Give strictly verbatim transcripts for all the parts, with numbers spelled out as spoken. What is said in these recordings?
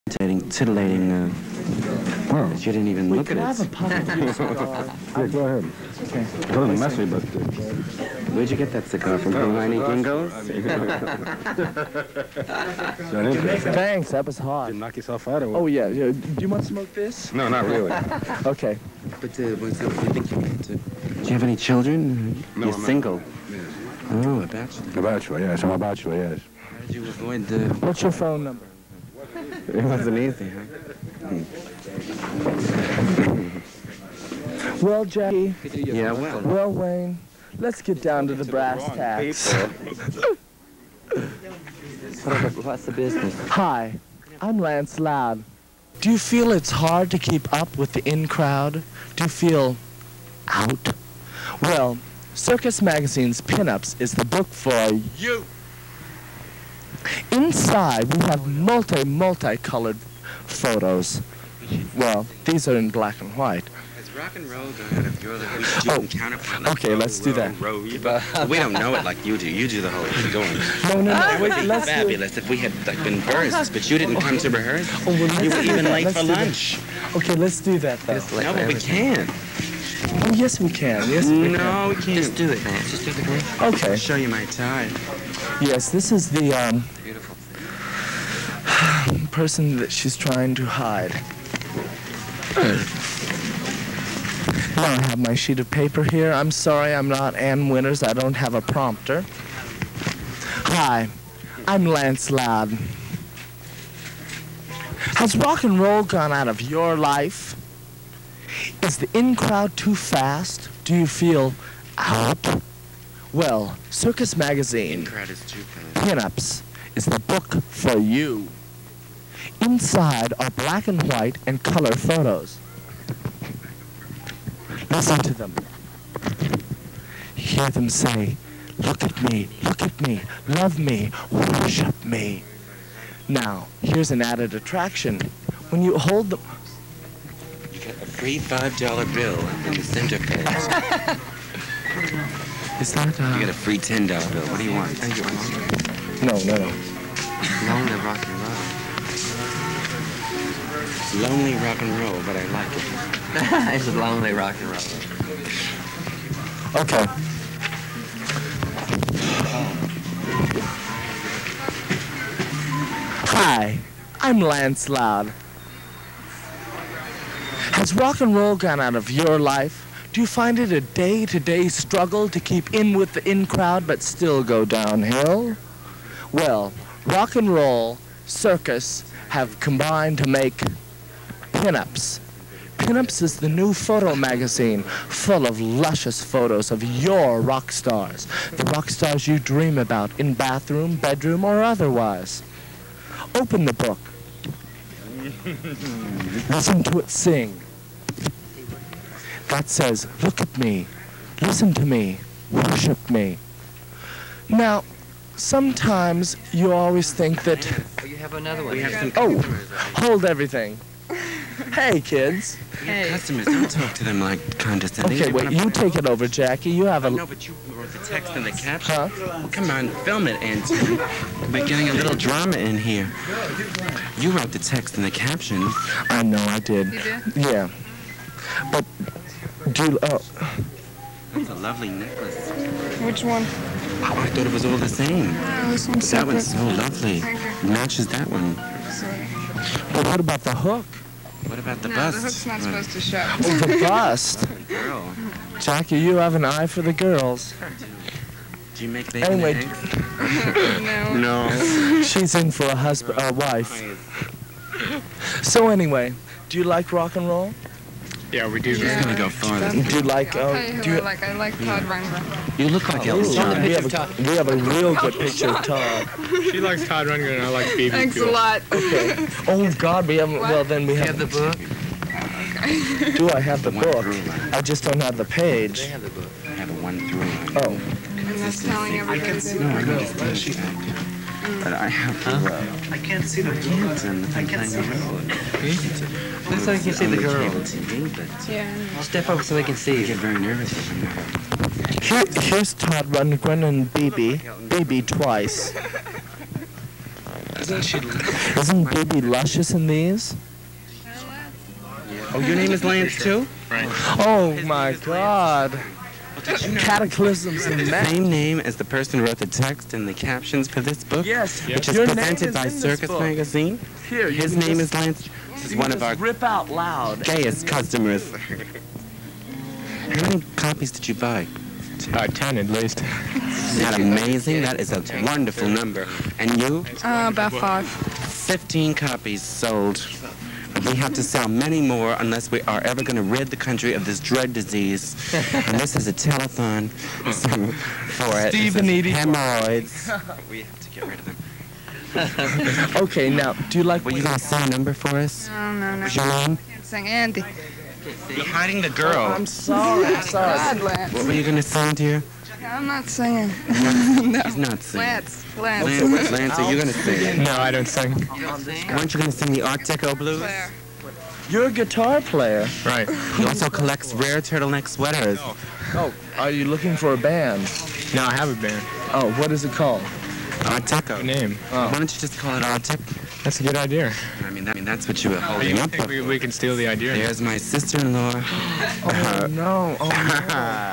titillating, titillating uh, Oh. that you didn't even We look could at have it. a puff of your cigar. Yeah, go ahead. Okay. It's a little messy, but... Uh, Where'd you get that cigar from? Hermione Gingos? that is it. Thanks, that was hot. Did you knock yourself out or what? Oh, yeah, yeah. Do you want to smoke this? No, not really. Okay. But uh, what's up? You think you need to? Do you have any children? No, You're I'm not. single. Yes. Oh, a bachelor. A bachelor, yes. I'm a bachelor, yes. How did you avoid the? What's your phone number? It wasn't easy, huh? Well, Jackie. Yeah, well. Well, Wayne. Let's get down to the brass tacks. What's the business? Hi, I'm Lance Loud. Do you feel it's hard to keep up with the in crowd? Do you feel out? Well, Circus Magazine's Pinups is the book for you. Inside, we have multi, multi-colored photos. Well, these are in black and white. Has rock and roll gone out of your life? We should do Oh, it counterpoint. Like okay, row, let's do row, that. row, you- but we don't know it like you do. You do the whole thing going. No, no, no. That would be let's do it. fabulous if we had like been bursts, but you didn't come to rehearse. Oh, well, let's You were do even that. late Let's for do that. lunch. Okay, let's do that, though. No, but we can't. Oh, yes, we can. Yes, we can. No, we can't. Just do it, man. Just do the thing. I'll Okay. show you my tie. Yes, this is the um, Beautiful. person that she's trying to hide. Now I have my sheet of paper here. I'm sorry I'm not Ann Winters. I don't have a prompter. Hi, I'm Lance Loud. Has rock and roll gone out of your life? Is the in crowd too fast? Do you feel out? Well, Circus Magazine, Crowd is too fast. Pinups, is the book for you. Inside are black and white and color photos. Listen to them. Hear them say, look at me, look at me, love me, worship me. Now, here's an added attraction. When you hold them... You get a free five dollar bill in the center page. Is that, uh... You get a free ten dollar bill. What do you want? Thank you. No, no, no. Lonely rock and roll. Lonely rock and roll, but I like it. It's a lonely rock and roll. Okay. Hi, I'm Lance Loud. Has rock and roll gone out of your life? Do you find it a day-to-day struggle to keep in with the in crowd but still go downhill? Well, rock and roll, circus have combined to make Pinups. Pinups is the new photo magazine full of luscious photos of your rock stars, the rock stars you dream about in bathroom, bedroom, or otherwise. Open the book. Listen to it sing. That says, look at me, listen to me, worship me. Now, sometimes you always think that, Oh, you have another one. We have some oh, customers. hold everything. Hey, kids. We have customers. Don't talk to them like condescending. Okay, They wait, wanna you play take it over, Jackie. You have a... No, but you wrote the text and the caption. Huh? Well, come on, film it, Anthony. We're getting a little drama in here. You wrote the text and the caption. I know I did. You did? Yeah. But do you... Oh, That's a lovely necklace. Which one? Oh, I thought it was all the same. Oh, this one's That one's separate. so lovely. Thank you. Matches that one. Sorry. but what about the hook? What about the No, bust? the hook's not Right. supposed to show. Oh, the bust. Girl, Jackie, you have an eye for the girls. do you make bacon Anyway, and eggs? No. No. She's in for a husband, a wife. So anyway, do you like rock and roll? Yeah, we do. She's gonna go farther. Do you like... I'll Uh, tell you who do I you, like. I like Todd Rundgren. You look like Ooh, Elton John. we, have a, we have a real good picture of Todd. She likes Todd Rundgren and I like Baby Thanks a Fuel. lot. Okay. Oh, God, we haven't... Well, then we You have... have the book? Do I have the One book? through line. I just don't have the They page. have the book. I have a one through line. Oh. And that's telling everybody that No, I understand. But I have to. Uh, I can't see the kids and I'm playing the road. That's how you can see the girl. Cable T V, but Yeah. Step over so they can see I you. get very nervous if I'm not. Here, here's Todd Rundgren and B B. B B twice. Isn't she? Isn't Baby luscious in these? Oh, your name is Lance too? Right. Oh my God! Cataclysms in men. Same name as the person who wrote the text and the captions for this book, Yes, which is your name presented is by in this Circus book. Magazine. Here, you His can name just- is Lance. This is you one can of our just rip out loud. gayest customers. How many copies did you buy? Uh, ten at least. Isn't that amazing? That is a wonderful number. And you? Uh, about five. fifteen copies sold. We have to sell many more unless we are ever going to rid the country of this dread disease. And this is a telethon for it. Steve This and is Edie. hemorrhoids. We have to get rid of them. Okay, now, do you like? Were you going to sing a number for us? No, no, no. What's your name? Can't sing Andy. You're hiding the Oh, girl. I'm sorry. I'm sorry. God, Lance. What were you going to sing, dear? I'm not singing. He's not singing. Lance. Lance. Lance, Lance, are you going to sing? No, I don't sing. Weren't you going to sing the Art Deco Blues? Claire. You're a guitar player. Right. He also collects rare turtleneck sweaters. Oh, are you looking for a band? No, I have a band. Oh, what is it called? Art Deco. Good name. Why don't you just call it Art Deco? That's a good idea. I mean, that, I mean that's what you were You holding up think with. we, we can steal the idea? There's my sister-in-law. Oh no! Oh no!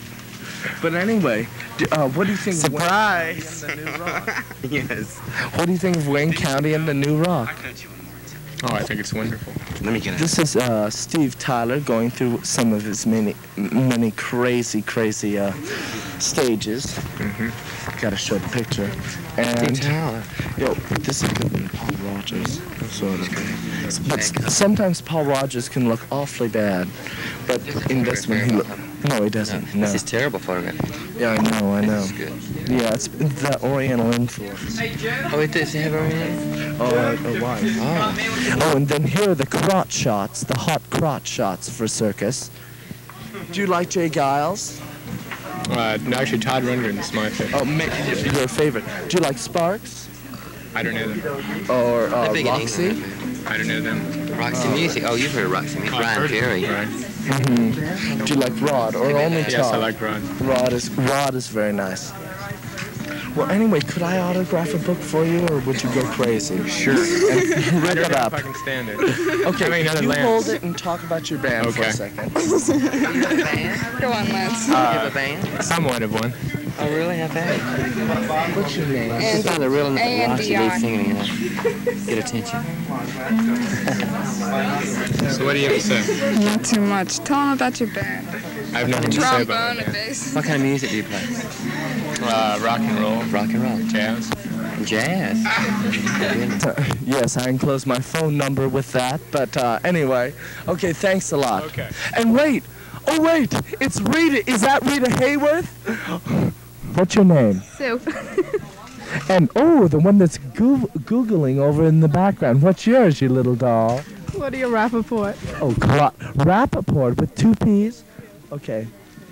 But anyway, d- uh, what do you think? Surprise! Of Wayne County and the New Rock? Yes. What do you think of Wayne County and the New Rock? Oh, I think it's wonderful. Let me get it. This is uh, Steve Tyler going through some of his many, m- many crazy, crazy uh, stages. Mm-hmm. Got to show the picture. And yo, this is good than Paul Rogers, sort of. But s- sometimes Paul Rogers can look awfully bad, but in this one he look. No, he doesn't. No. This is terrible photograph. Yeah, I know, I know. This is good. Yeah, it's the Oriental influence. Oh, it does have a ring? Oh, uh, uh, why? Oh. Oh, and then here are the crotch shots, the hot crotch shots for circus. Do you like Jay Giles? Uh, no, actually, Todd Rundgren is my favorite. Oh, ma- your favorite. Do you like Sparks? I don't know them. Or uh, They're big in Roxy? England. I don't know them. Roxy Music. Oh, you've heard of Roxy Music. Oh, I've Brian heard of Ferry. them. Right. Mm-hmm. Do you like Rod or only Todd? Yes, I like Ron. Rod is Rod is very nice. Well, anyway, could I autograph a book for you, or would you go crazy? Sure. And I rip don't it know up. if I can stand it. Okay, Give me another you Lance. hold it and talk about your band for Okay. a second. You have a band? Go on, Lance. You have a band? Somewhat of one. Oh, really? How bad? What's your name? It's not a real A N Roxy D I. lead singer, you know. Get attention. So what do you have to say? Not too much. Tell them about your band. I have nothing to say about Trombone it. and bass. What kind of music do you play? Uh, rock and roll, Rock and roll. jazz. Jazz. Yes, I enclose my phone number with that. But uh, anyway, okay, thanks a lot. Okay. And wait, oh wait, it's Rita. Is that Rita Hayworth? What's your name? Sue. And oh, the one that's goo- googling over in the background. What's yours, you little doll? What are your Rappaport? Oh, Cla- Rappaport with two P's. Okay.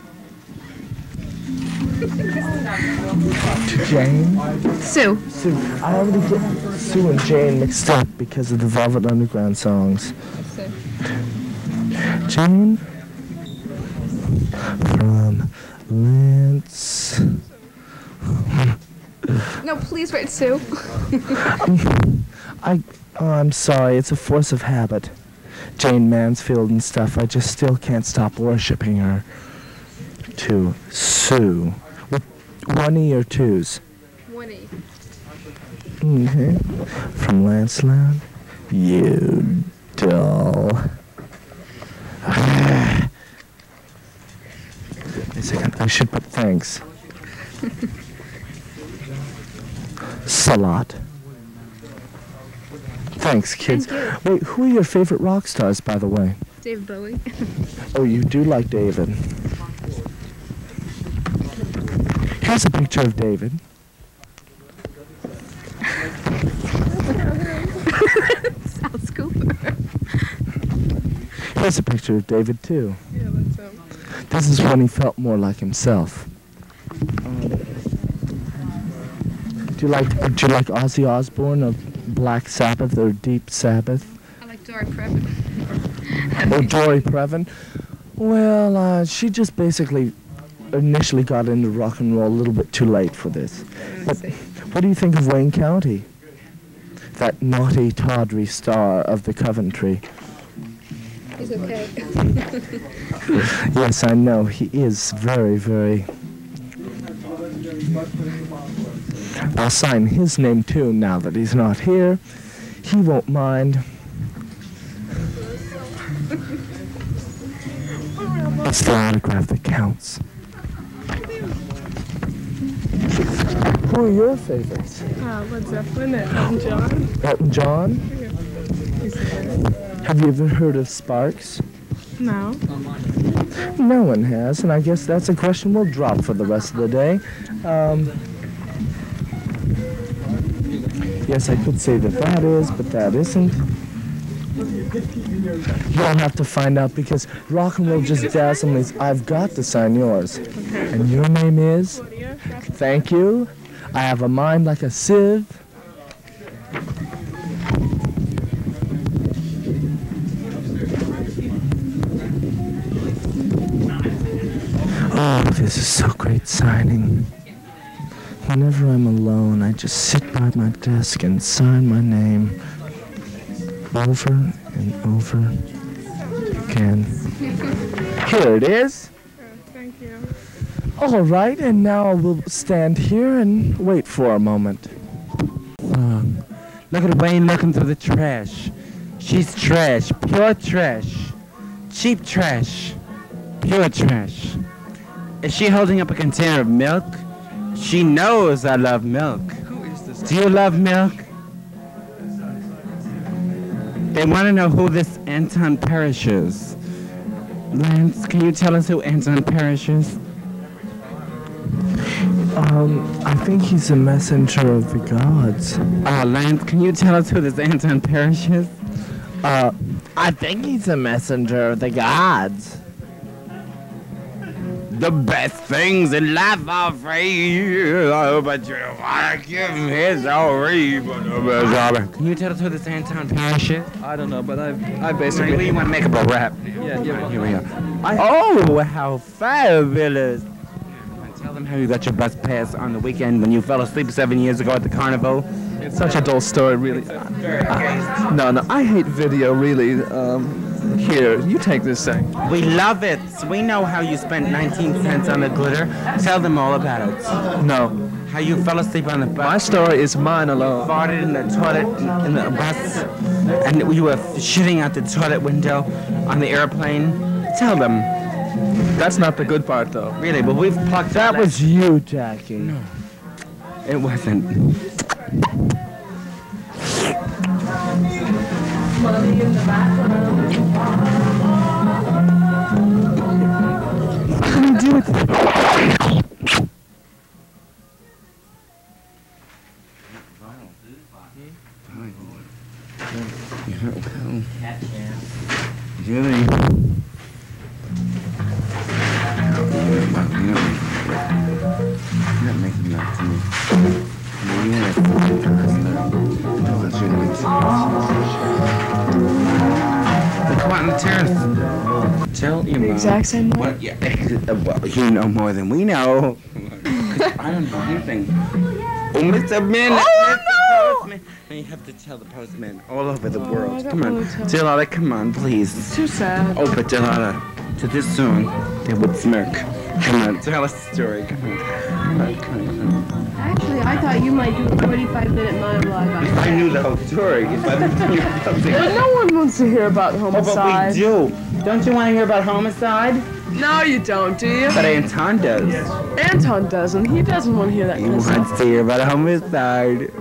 Jane. Sue. Sue. I already get Sue and Jane mixed up because of the Velvet Underground songs. Jane from Lance. No, please write Sue. I. Oh, I'm sorry. It's a force of habit. Jane Mansfield and stuff. I just still can't stop worshiping her. To Sue. With one E or twos? Winnie. Okay. From Lancelot. You doll. Wait a second. I should put thanks. Salat. Thanks, kids. Thank Wait, who are your favorite rock stars, by the way? Dave Bowie. Oh, you do like David. Here's a picture of David. Alice Cooper. Here's a picture of David, too. Yeah, that's him. This is when he felt more like himself. Do you like do you like Ozzy Osbourne of Black Sabbath or Deep Sabbath? I like Dory Previn. Or Dory Previn? Well, uh, she just basically initially got into rock and roll a little bit too late for this. But what do you think of Wayne County? that naughty, tawdry star of the Coventry. He's okay. Yes, I know. He is very, very... I'll sign his name too now that he's not here. He won't mind. It's the autograph that counts. Who are your favorites? Uh, Led Zeppelin and Elton John. Elton John? Have you ever heard of Sparks? No. No one has, and I guess that's a question we'll drop for the rest of the day. Um, yes, I could say that that is, but that isn't. You'll have to find out because rock and roll just dazzles me. I've got to sign yours. Okay. And your name is? Thank you. I have a mind like a sieve. Oh, this is so great signing. Whenever I'm alone, I just sit by my desk and sign my name over and over again. Here it is. Thank you. All right, and now we'll stand here and wait for a moment. Um, look at Wayne looking through the trash. She's trash, pure trash. Cheap trash, pure trash. Is she holding up a container of milk? She knows I love milk. Who is this? Do you love milk? They want to know who this Anton Parrish is. Lance, can you tell us who Anton Parrish is? Um, I think he's a messenger of the gods. Uh, Lance, can you tell us who this Anton Parrish is? Uh, I think he's a messenger of the gods. The best things in life are free, oh, but you want to give him his free. Can you tell us who this Anton Parrish is? I don't know, but I I We basically... want to make up a rap. Yeah, yeah. Here we are. Oh, how fabulous. Tell them how you got your bus pass on the weekend when you fell asleep seven years ago at the carnival. It's such a dull story, really. Uh, no, no, I hate video, really. Um, here, you take this thing. We love it. We know how you spent nineteen cents on the glitter. Tell them all about it. No, How you fell asleep on the my bus, story is mine alone. farted in the toilet in the bus, and you were shitting out the toilet window on the airplane. Tell them. That's not the good part, though. Really, but we've plucked That was you, Jackie. No. It wasn't. What can you do with it? Julie. You're not making love to me. No, you had a fucking hustler. I want you to make some. Come on the terrace. Tell your mom. Exact same way. What? Yeah. uh, Well, you know more than we know. 'Cause I don't know anything. Oh, Mister Man. Oh, no! Postman. And you have to tell the postman all over the Oh, world. I don't Come on. wanna tell. Delata, come on, please. It's too sad. Oh, but Delata, to this song, they would smirk. Come on, tell us the story. Come on. Come on, come on, come on. Actually, I thought you might do a forty-five minute monologue on If I knew the whole story, if I knew something. But no one wants to hear about Oh, homicide. but we do. Don't you want to hear about homicide? No, you don't, do you? But Anton does. Anton doesn't. He doesn't want to hear that He kind of stuff. wants to hear about homicide.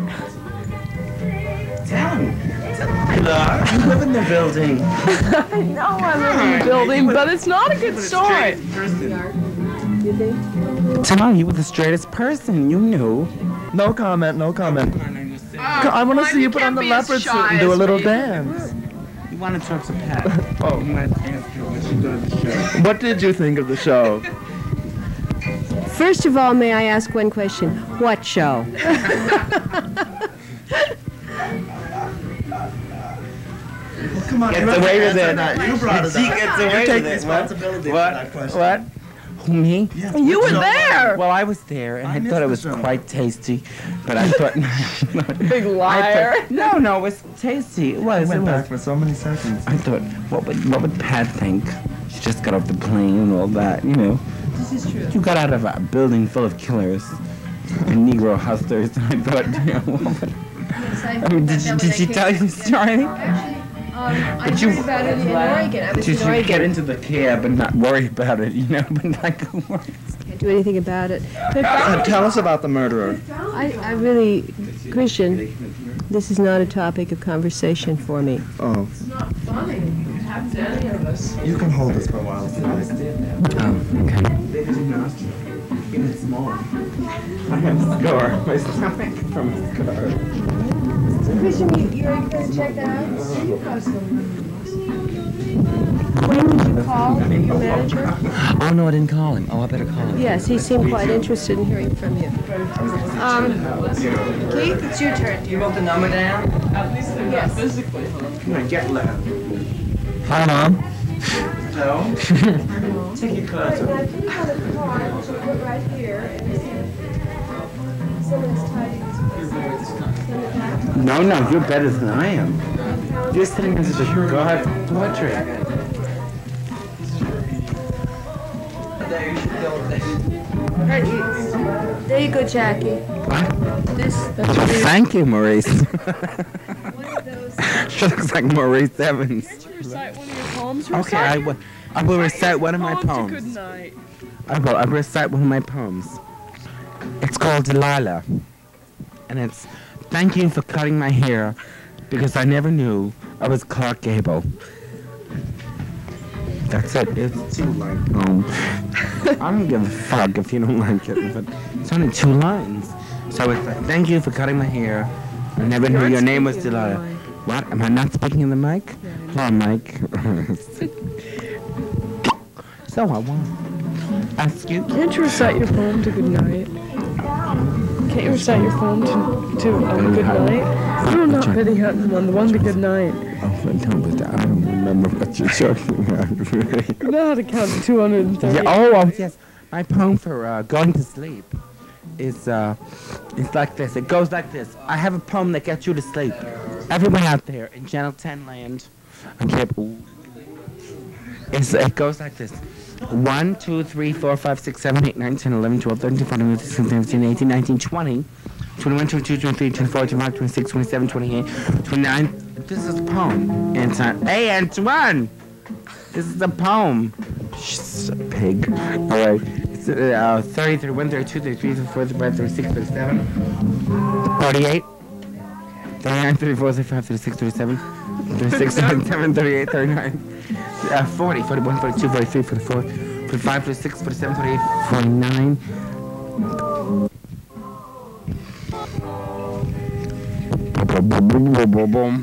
Tell him. Tell him. Look, you live in the building. I know I live in the building, but it's not a good story. Tell him you were the straightest person. You knew. No comment, no comment. I want to see you put on the leopard suit and do a little dance. You want to talk to Pat. Oh, you want to ask her what she did at the show. What did you think of the show? First of all, may I ask one question? What show? Come on, Gets you away with answer it. that. You brought it She up. gets away You take with it. responsibility What? for that question. What? Who, me? You were there. Well, I was there, and I, thought it was quite tasty, but I thought... Big I liar. thought, no, no, it was tasty. It was, I it went back was. for so many seconds. I thought, what would, what would Pat think? She just got off the plane and all that, you know. This is true. You got out of a building full of killers and Negro hustlers, and I thought, you know, what would... Yes, I, I mean, did, you, did she tell you the story? Actually, um, I Did you- heard about it in Oregon. I was Did in you Oregon. get into the cab and not worry about it, you know, but like, Can't do anything about it. But Uh, tell us about the murderer. I, I really, Christian, this is not a topic of conversation for me. Oh, It's not funny. It happens to any of us. you can hold this for a while. if you like. oh, okay. It's small. I have a scar. My stomach from a scar. Christian, you, you're going to check that out? When did you call your manager? Oh, no, I didn't call him. Oh, I better call him. Yes, he seemed quite interested in hearing from you. Um, Keith, it's your turn. You wrote the number down? At least they're not physically home. Come on, get loud. Hi, Mom. Hello? Take your clothes off. I put it on the card, which I put right here, and someone's tidying this. No, no, you're better than I am. You're sitting as a god portrait. There you go, Jackie. What? This, Thank you, Maurice. one of those. She looks like Maurice Evans. Can't you recite one of your poems? Okay, I will, I will recite one of my Poem to poems. good night. I will. I will recite one of my poems. It's called Delilah, and it's thank you for cutting my hair because I never knew I was Clark Gable. That's it. It's two lines. Um, I don't give a fuck if you don't like it, but it's only two lines. So it's like, thank you for cutting my hair. I never knew your name was Delilah. What? Am I not speaking in the mic? Hello, Mike. So I want to ask you. Can't you recite your poem to good night? Can't you recite your poem to, to um, good night? No, not Betty Hutton one, the one to good night. Oh, but no, but I don't remember what you're talking about. Really. You know how to count to two hundred thirty. Yeah, oh, oh, yes. My poem for uh, going to sleep is uh, it's like this. It goes like this. I have a poem that gets you to sleep. Everyone out there in Channel ten land, I can't. It's, it goes like this. one, two, three, four, five, six, seven, eight, nine, ten, eleven, twelve, thirteen, fourteen, fifteen, sixteen, seventeen, eighteen, nineteen, twenty, twenty-one, twenty-two, twenty-three, twenty-four, twenty-five, twenty-six, twenty-seven, twenty-eight, twenty-nine. This is a poem. Anton. Hey, Antoine! This is a poem. Shh, pig. All right. It's, uh, thirty, thirty-one, thirty-two, thirty-three, thirty-four, thirty-five, thirty-six, thirty-seven, thirty-eight, thirty-nine, thirty-four, thirty-five, thirty-six, thirty-seven, thirty-six, thirty-seven, thirty-eight, thirty-nine, uh, forty, forty-one, forty-two, forty-three, forty-four, forty-five, forty-six, forty-seven, forty-eight, forty-nine. Boom, boom, boom.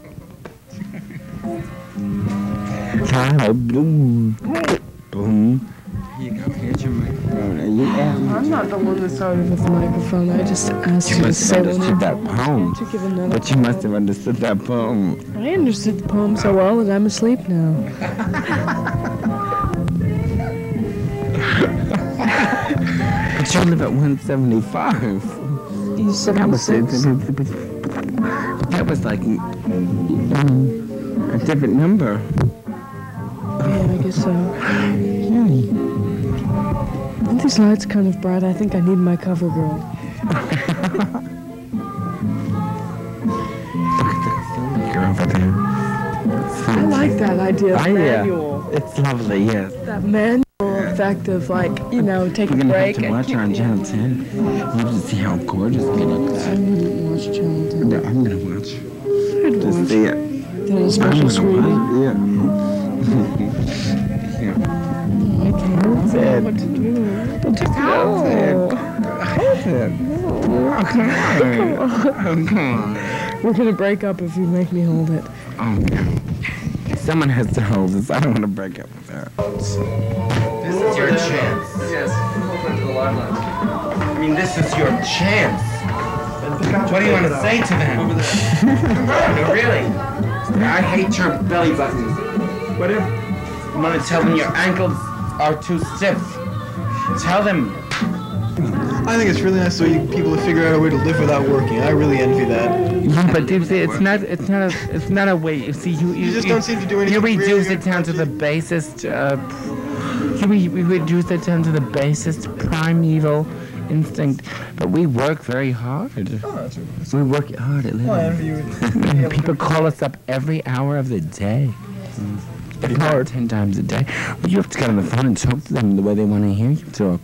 Boom. Boom. Here you go. Here's your mic. I'm not the one that started with the microphone. I just asked You you to must say have one. understood that poem. To give another. But you must have understood that poem. I understood the poem so well that I'm asleep now. But you live at one seventy-five. You said That I'm was asleep. that was like um, a different number. Yeah, I guess so. Aren't these lights kind of bright? I think I need my cover girl. You're over there. I like that idea of I, yeah. manual. It's lovely, yes. That manual effect of like, you know, take We're a gonna break have to and watch keep her on the- Channel ten. We'll have to see how gorgeous we look. I wouldn't watch Channel ten. No, I'm gonna watch. I'd Just watch see it. it on a I'm special gonna screening. watch. Yeah. I can't That's it. what to do. But just That's it. no. That's it. Oh, come on. Oh, come on. We're gonna break up if you make me hold it. Oh, no. Someone has to hold this. I don't want to break up with her. This is your chance. Yes, over to the limelight. I mean, this is your chance. What do you want to say to them? Come on, really. I hate your belly buttons. What if you want to tell them your ankles are too stiff? Tell them. I think it's really nice the way you, people figure out a way to live without working. I really envy that. Yeah, but you see, it's not, it's not a, it's not a way. You see, you, you, You just don't seem to do anything You reduce really it down to the basest. Uh, you re- we reduce it down to the basest primeval instinct. But we work very hard. Oh, that's a, We work hard at well, I living. envy you. People call us up every hour of the day. If not ten times a day. Well, you have to get on the phone and talk to them the way they want to hear you talk.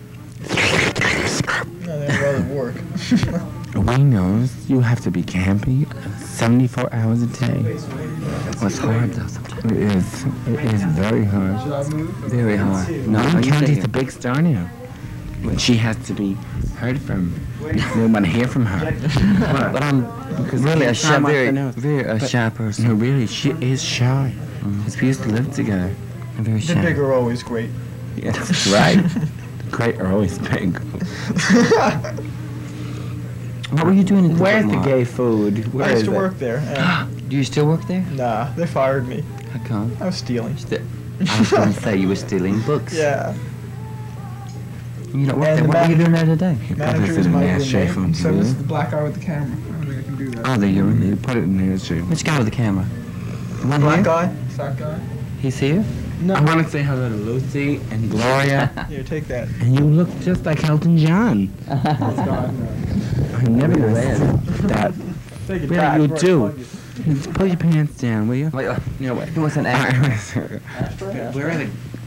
No, they'd rather work. We know you have to be campy seventy-four hours a day. Well, it's hard though sometimes. It is. It is very hard. Very hard. No, No, no, you stay County's here. a big star now. She has to be heard from. We want to hear from her. But I'm Because really a it's shy, not very, the nose. very a But- shy person. No, really, she is shy. Because we used to live together. I'm very The shy. big are always great. Yes, right. Great are always big. What were you doing at the Where's foot the mall? gay food? Where I used is to it? work there. And Do you still work there? nah, they fired me. How come? I was stealing. Sti- I was going to say you were stealing books. Yeah. You don't work And there. the What were you manager- doing there today? Manager is in my the real ashtray name. from So here. this is the black guy with the camera. I don't think I can do that. Oh, there you You put it in there, too. Which guy with the camera? The one Black here? guy? Fat guy? He's here? No. I want to say hello to Lucy and Gloria. Here, take that. And you look just like Elton John. That's gone. I never read that. Take it Really, back. you before I do. plug it. Pull your pants down, will you? Wait, uh, No, wait. it was an actor. Where are the...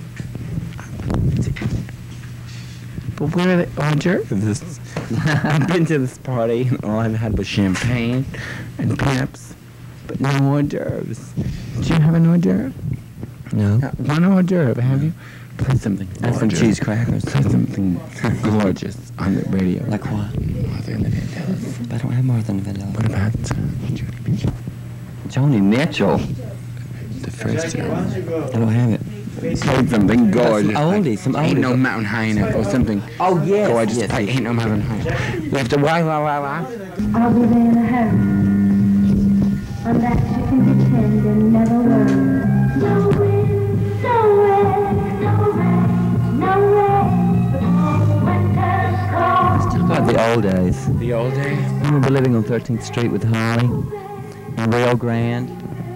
But where are the hors d'oeuvres? I've been to this party and all I've had was champagne and pips, but no hors d'oeuvres. Do you have an hors d'oeuvre? No. Uh, one hors d'oeuvre, have you? Play something And some gorgeous. cheese crackers. Play something gorgeous on the radio. Like what? Martha and the Vandellas. But I don't have Martha and Vanilla. What about uh, Joni Mitchell? Joni Mitchell. The first year. I don't have it. Play something gorgeous. Some oldies, some Ain't oldies. no mountain high enough or something. Oh, yes, Gorgeous. yes, Play yes. Ain't no mountain high enough. We have to wah wah wah wah. I'll be there in a hurry. On that you can depend and never worry. Nowhere, nowhere, nowhere, nowhere. Winter's cold. Talk about the old days. The old days. I remember living on thirteenth Street with Holly and Rio Grande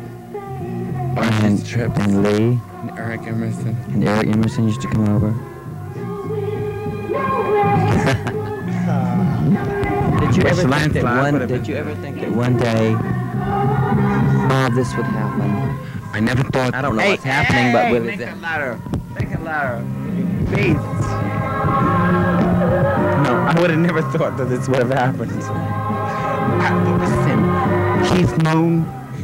and, Trips. and Lee And Eric Emerson. and Eric Emerson used to come over. Did you Where's ever the think that landslide? one? Whatever. Did you ever think that one day all this would happen? I never thought. I don't know what's happening, but will it? Make it louder. Make it louder. Beast. No, I would have never thought that this would have happened. I, listen, Keith Moon.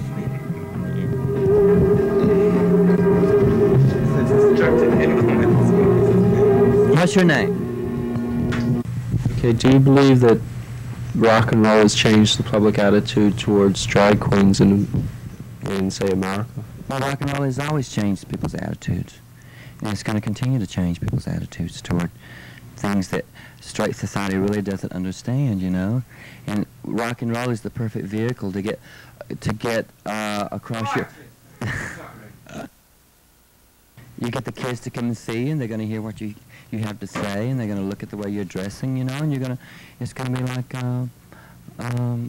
What's your name? Okay, do you believe that rock and roll has changed the public attitude towards drag queens in, in say, America? Well, rock and roll has always changed people's attitudes, and it's going to continue to change people's attitudes toward things that straight society really doesn't understand, you know. And rock and roll is the perfect vehicle to get to get uh, across your. You get the kids to come and see you, and they're going to hear what you you have to say, and they're going to look at the way you're dressing, you know, and you're going to. It's going to be like. Uh, um,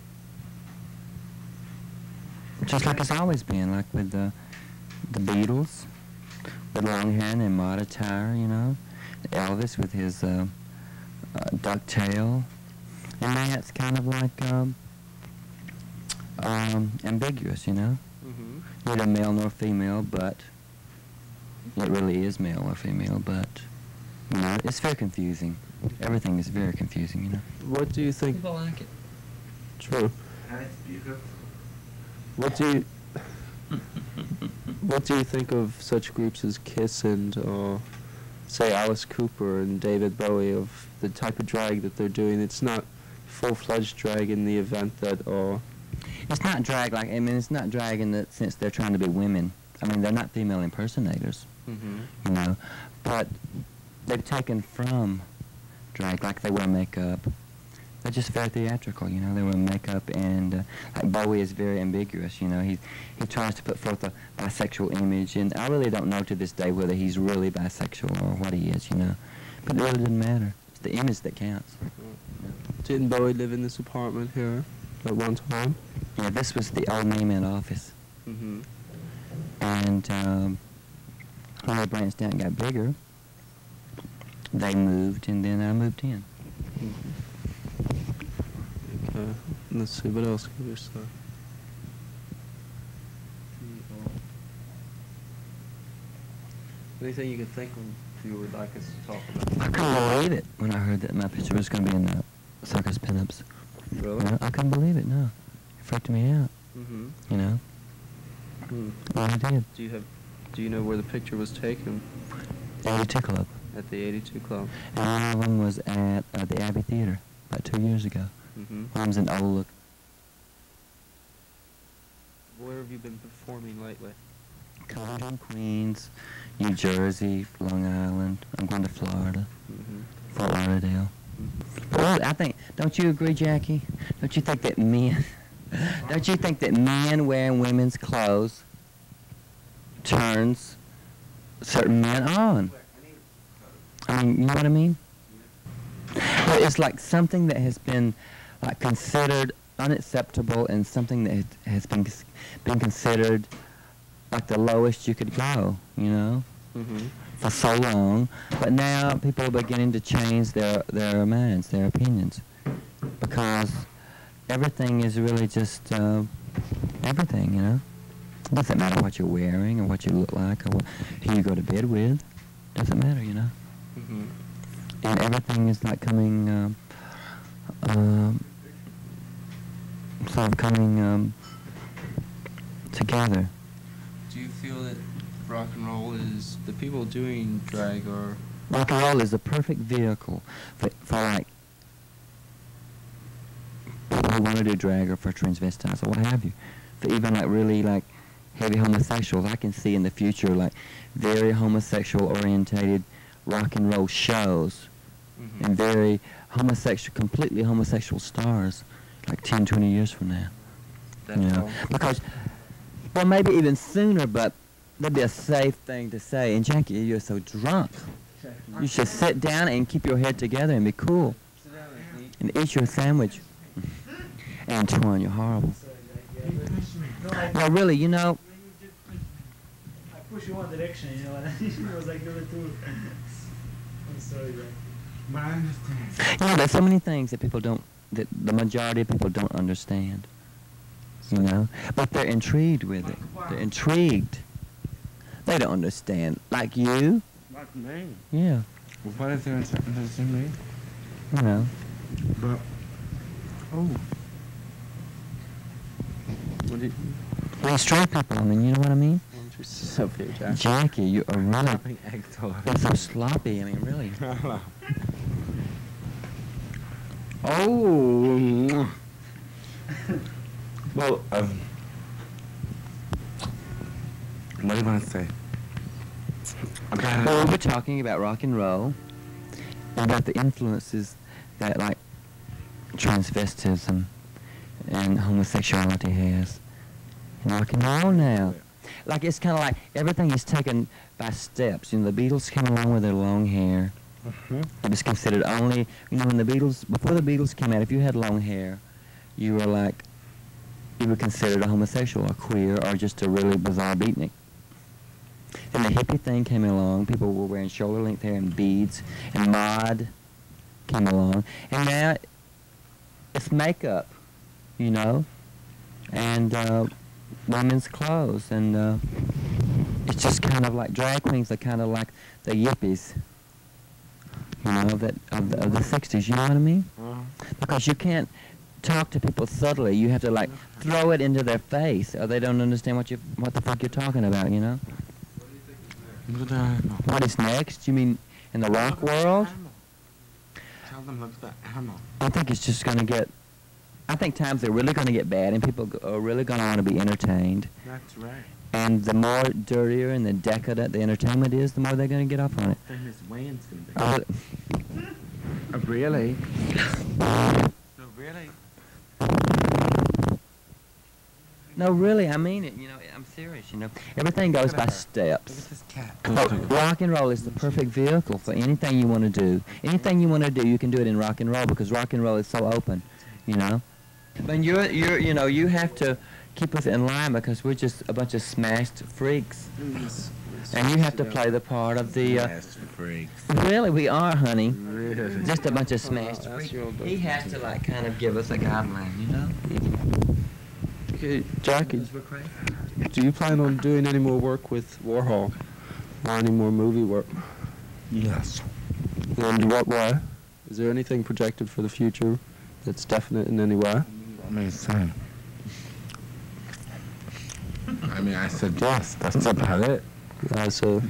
Just like it's always been, like with the the Beatles, with long hair and their mod attire, you know. Elvis with his uh, uh, ducktail. And that's kind of like um, um, ambiguous, you know. Mm-hmm. Neither male nor female, but it really is male or female, but you know, it's very confusing. Everything is very confusing, you know. What do you think? People like it. True. What do you What do you think of such groups as Kiss and, uh, say, Alice Cooper and David Bowie, of the type of drag that they're doing? It's not full-fledged drag in the event that, uh, It's not drag like, I mean, it's not drag in the sense they're trying to be women. I mean, they're not female impersonators, you know, but they've taken from drag, like they wear makeup, they're just very theatrical, you know. They wear makeup, and uh, like Bowie is very ambiguous, you know. He he tries to put forth a bisexual image, and I really don't know to this day whether he's really bisexual or what he is, you know. But it really doesn't matter. It's the image that counts. Didn't Bowie live in this apartment here at one time? Yeah, this was the old Mayman office. Mm-hmm. And um, when they branched out and got bigger, they moved, and then I moved in. Okay, let's see, what else can we say? Anything you can think of you would like us to talk about? I couldn't believe it when I heard that my picture was going to be in the circus pinups. Really? You know, I couldn't believe it, no. It freaked me out, Mm-hmm. you know. Hmm. Well, I did. Do you have, do you know where the picture was taken? eighty-two Club. At the eighty-two Club. And one of them was at uh, the Abbey Theater about two years ago. Mm-hmm. One was in Old Look. Where have you been performing lately? Compton, Queens, New Jersey, Long Island. I'm going to Florida, Mm-hmm. Fort Lauderdale. Mm-hmm. But really, I think, don't you agree, Jackie? Don't you think that men, don't you think that men wearing women's clothes turns certain men on? I mean, you know what I mean? Well, it's like something that has been like considered unacceptable, and something that has been been considered like the lowest you could go, you know, Mm-hmm. for so long. But now people are beginning to change their their minds, their opinions, because everything is really just uh, everything, you know. It doesn't matter what you're wearing or what you look like or what, who you go to bed with. Doesn't matter, you know. Mm-hmm. And everything is like coming, um, um, sort of coming um, together. Do you feel that rock and roll is, the people doing drag or... Rock and roll is the perfect vehicle for, for like people who want to do drag or for transvestites or what have you. For even like really like heavy homosexuals, I can see in the future like very homosexual orientated rock and roll shows. Mm-hmm. And very homosexual, completely homosexual stars, like ten, twenty years from now. That's You know, all? because, well, maybe even sooner, but that'd be a safe thing to say. And Jackie, you're so drunk. You should sit down and keep your head together and be cool. And eat your sandwich. Antoine, you're horrible. No, really, you know, I push you one direction, you know, and it was like the other two. I'm sorry, man. But I understand. you know, there's so many things that people don't, that the majority of people don't understand. You know, but they're intrigued with it. They're intrigued. They don't understand. Like you. Like me. Yeah. Well, what is there interesting me? You know. But, oh. What do you... Well, straight people, I mean, you know what I mean? Why don't you sit up here, Jack? Jackie, you are really Shopping egg tart. you're so sloppy. I mean, really. Oh. Well, um, what do you want to say? About Well, we were talking about rock and roll and about the influences that, like, transvestism and homosexuality has in rock and roll now. Like, it's kind of like everything is taken by steps. You know, the Beatles came along with their long hair. Mm-hmm. It was considered only, you know, when the Beatles, before the Beatles came out, if you had long hair, you were like, you were considered a homosexual, a queer, or just a really bizarre beatnik. Then the hippie thing came along. People were wearing shoulder-length hair and beads, and mod came along. And now it's makeup, you know, and uh, women's clothes, and uh, it's just kind of like drag queens are kind of like the yippies, you know, that of the, of the sixties. You know what I mean? Uh-huh. Because you can't talk to people subtly. You have to like throw it into their face, or they don't understand what you what the fuck you're talking about. You know? What is next? You mean in the rock world? Tell them look at the animal. I think it's just gonna get. I think times are really gonna get bad, and people go- are really gonna want to be entertained. That's right. And the more dirtier and the decadent the entertainment is, the more they're gonna get off on it. Then Miss Wayne's gonna be. Uh, Uh, really? Really? No, really, I mean it. You know, I'm serious. You know, everything goes by steps. But rock and roll is the perfect vehicle for anything you want to do. Anything you want to do, you can do it in rock and roll because rock and roll is so open. You know. But you're, you're, you know, you have to keep us in line because we're just a bunch of smashed freaks. Yes. And you have to play the part of the. Uh, Smashed freaks. Really, we are, honey. Really? Just a bunch of smashed Oh, freaks. that's your He has to like kind of give us a guideline, you know. Okay, Jackie, Because we're crazy. do you plan on doing any more work with Warhol? Or any more movie work? Yes. And what way? Is there anything projected for the future that's definite in any way? I mean, son. I mean, I said yes. That's about it. Uh, so,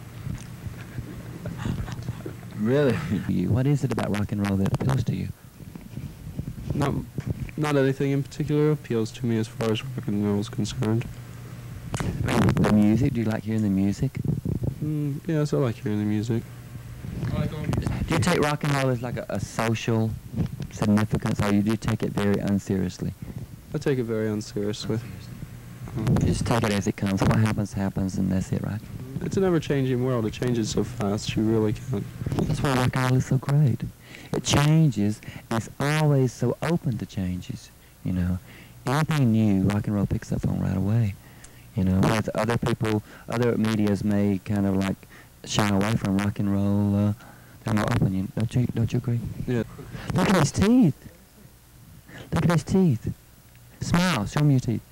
Really? You, what is it about rock and roll that appeals to you? not, not anything in particular appeals to me as far as rock and roll is concerned. The music? Do you like hearing the music? Mm, yes, I like hearing the music. Do you take rock and roll as like a, a social significance, or you do take it very unseriously? I take it very unseriously. You just take it as it comes. What happens, happens, and that's it, right? It's an ever-changing world. It changes so fast, you really can't. That's why rock and roll is so great. It changes, and it's always so open to changes, you know. Anything new, rock and roll picks up on right away, you know. Whereas other people, other medias may kind of like shy away from rock and roll. Uh, they're more open, you, don't you? Don't you agree? Yeah. Look at his teeth. Look at his teeth. Smile. Show me your teeth.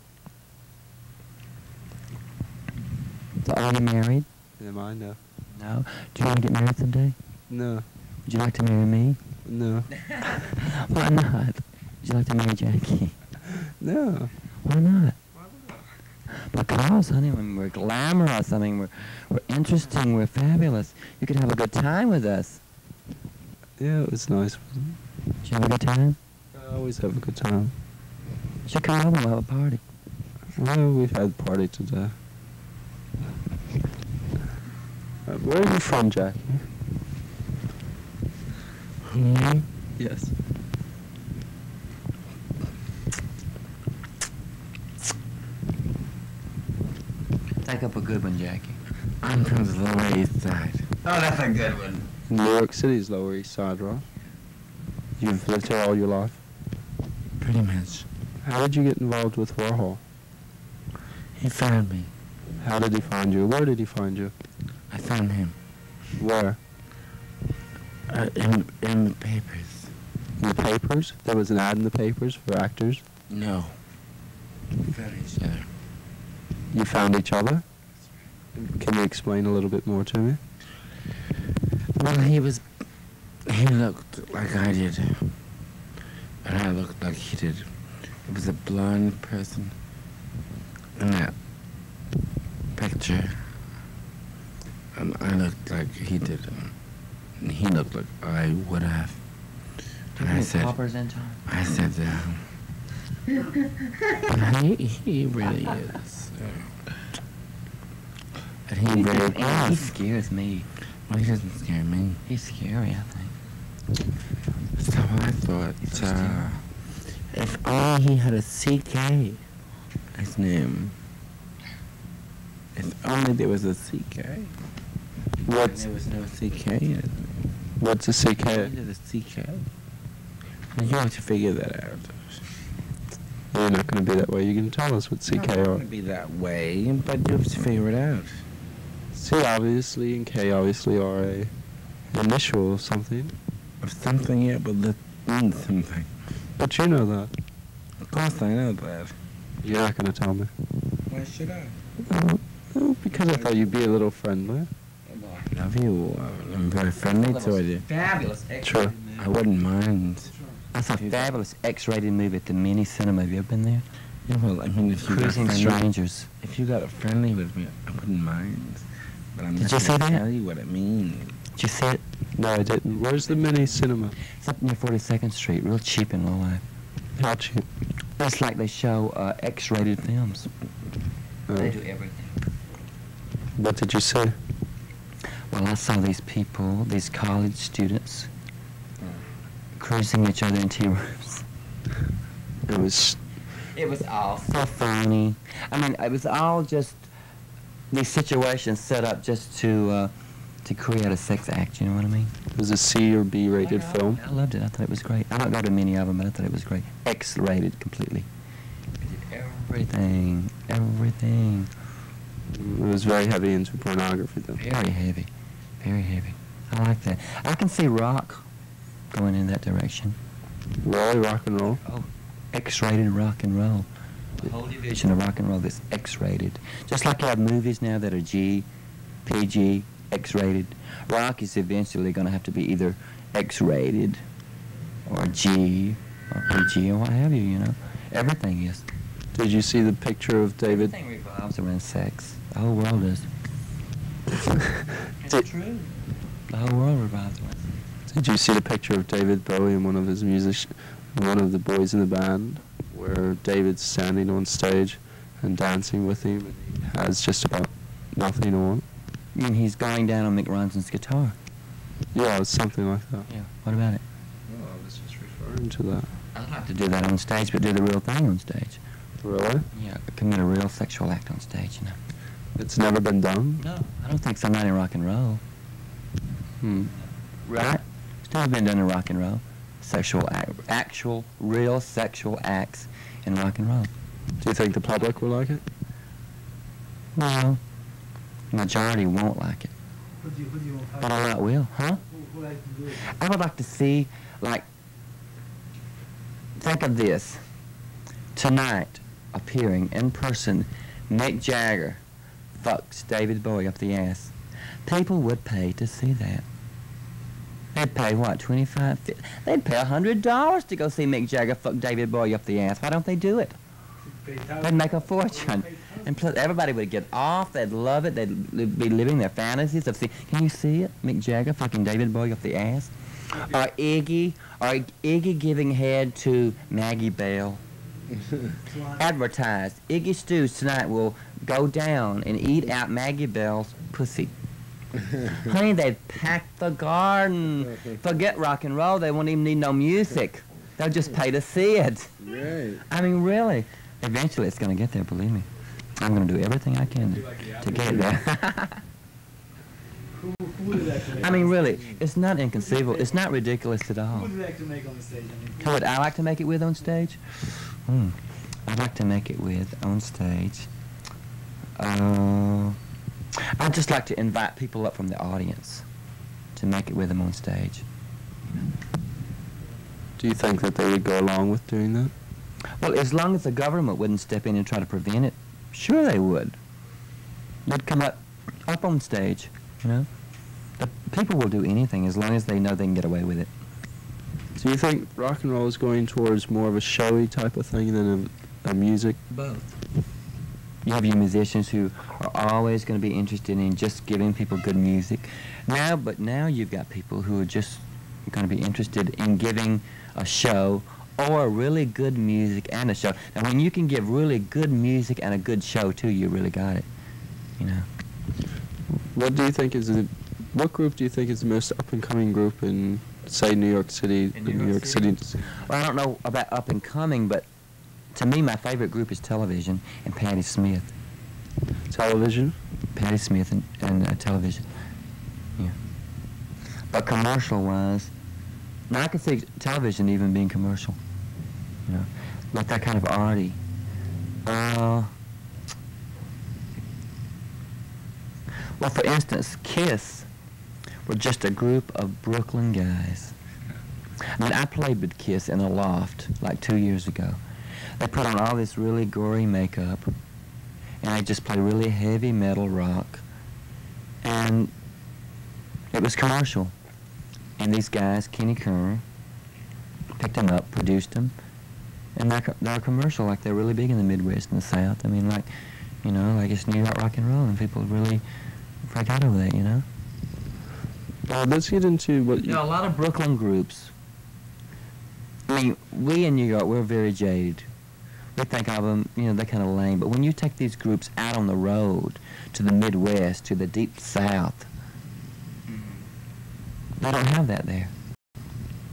So are you married? Am I? No. No. Do you want to get married someday? No. Would you like to marry me? No. Why not? Would you like to marry Jackie? No. Why not? Because, honey, when we're glamorous, I mean, we're, we're interesting, we're fabulous. You could have a good time with us. Yeah, it was nice. Did you have a good time? I always have a good time. You should come over and we'll have a party. Well, we've had a party today. Uh, where are you from, Jackie? Me? Yes. Take up a good one, Jackie. I'm from the Lower East Side. Oh, that's a good one. New York City's Lower East Side, right? You've lived here all your life? Pretty much. How did you get involved with Warhol? He found me. How did he find you? Where did he find you? I found him. Where? Uh, in, in the papers. In the papers? There was an ad in the papers for actors? No. We found each other. You found each other? Can you explain a little bit more to me? Well, he was... He looked like I did. And I looked like he did. It was a blonde person in that picture. And I looked like he did. And he looked like I would have. And I said... Poppers in time? I said, uh, he, he really is. Uh, and he really He is. scares me. Well, he doesn't scare me. He's scary, I think. So I thought, uh, if only he had a C K as name. If only there was a C K. What's, There was no C K as name. what's a C K? What is a C K? Well, you have to figure that out. You're not going to be that way. You can tell us what C K It's not are. going to be that way, but you have to figure it out. C obviously and K obviously are a initial of something. Of something, yeah, but that means something. But you know that. Of course I know that. You're not going to tell me. Why should I? Oh, oh, because I thought you'd be a little friendly. I love you. Uh, I'm very friendly toward you. Fabulous Sure. X-rated movie. I wouldn't mind. That's a fabulous X-rated movie at the Mini Cinema. Have you ever been there? Yeah, well, I mean, if you got Cruising friendly, Strangers. if you got friendly with me, I wouldn't mind. But I'm Did not you see gonna that? tell you what it means. Did you see it? No, I didn't. Where's the mini cinema? It's up near forty-second Street. Real cheap in real life. How cheap? It's like they show uh, X-rated films. They Uh, do everything. what did you say? Well, I saw these people, these college students, cursing each other in tea rooms. It was. It was all so phony. I mean, it was all just these situations set up just to uh, to create a sex act. You know what I mean? It was a C or B rated I film. I loved it. I thought it was great. I don't go to many of them, but I thought it was great. X rated completely. Everything, everything. It was very heavy into pornography, though. Very heavy, very heavy. I like that. I can see rock going in that direction. Really, rock and roll? Oh, X-rated rock and roll. A whole division of rock and roll that's X-rated. Just like you have movies now that are G, P G, X-rated. Rock is eventually going to have to be either X-rated or G or P G or what have you, you know. Everything is. Did you see the picture of David? Everything revolves around sex. The whole world is. It's true. The whole world revolves around sex. Did you see the picture of David Bowie and one of his music, one of the boys in the band, where David's standing on stage and dancing with him, and he has just about nothing on? You mean he's going down on Mick Ronson's guitar? Yeah, it's something like that. Yeah. What about it? No, I was just referring to that. I'd like to do that on stage, but do the real thing on stage. Really? Yeah, commit a real sexual act on stage, you know. It's never been done? No, I don't think so, not in rock and roll. Hmm. Right? It's never been done in rock and roll. Sexual act, actual, real sexual acts in rock and roll. Do you think the public will like it? Well, majority won't like it. Who do you, who do you want? But a lot will, huh? Who, who like to do it? I would like to see, like, think of this. Tonight, appearing in person, Mick Jagger fucks David Bowie up the ass. People would pay to see that. They'd pay, what, twenty-five, fifty? They'd pay one hundred dollars to go see Mick Jagger fuck David Bowie up the ass. Why don't they do it? They'd make a fortune. And plus, everybody would get off. They'd love it. They'd li- be living their fantasies of see. Can you see it? Mick Jagger fucking David Bowie up the ass? Or Iggy, or Iggy giving head to Maggie Bell. Advertised. Iggy Stews tonight will go down and eat out Maggie Bell's pussy. Honey, they've packed the garden. Forget rock and roll. They won't even need no music. They'll just pay to see it. Right. I mean, really. Eventually, it's going to get there, believe me. I'm going to do everything I can to get there. Who, who would you like to make I mean, really, it's not inconceivable. It's not ridiculous at all. Who would you like to make on the stage? I mean, Who would I like to make it with on stage? Hmm. I'd like to make it with on stage. Uh, I'd just like to invite people up from the audience to make it with them on stage. Do you think that they would go along with doing that? Well, as long as the government wouldn't step in and try to prevent it, sure they would. They'd come up, up on stage, you know. The people will do anything as long as they know they can get away with it. Do you think rock and roll is going towards more of a showy type of thing than a, a music? Both. You have your musicians who are always going to be interested in just giving people good music. Now, but now you've got people who are just going to be interested in giving a show or really good music and a show. And when you can give really good music and a good show too, you really got it. You know. What do you think is the, what group do you think is the most up and coming group in, say, New York City? In the New New York York City. Well, I don't know about up and coming, but to me, my favorite group is Television and Patti Smith. Television? Patti Smith and, and uh, Television. Yeah. But commercial-wise, now I could see Television even being commercial. You know, like that kind of arty. Uh, well, for instance, Kiss were just a group of Brooklyn guys. I mean, I played with Kiss in a loft like two years ago. They put on all this really gory makeup, and they just play really heavy metal rock, and it was commercial. And these guys, Kenny Kerr, picked them up, produced them, and they're, they're commercial, like they're really big in the Midwest and the South. I mean, like, you know, like it's New York rock and roll, and people really freak out over that, you know? Uh, let's get into what you... You know, a lot of Brooklyn groups, I mean, we in New York, we're very jaded. We think of them, you know, they're kind of lame. But when you take these groups out on the road, to the Midwest, to the deep South, they don't have that there.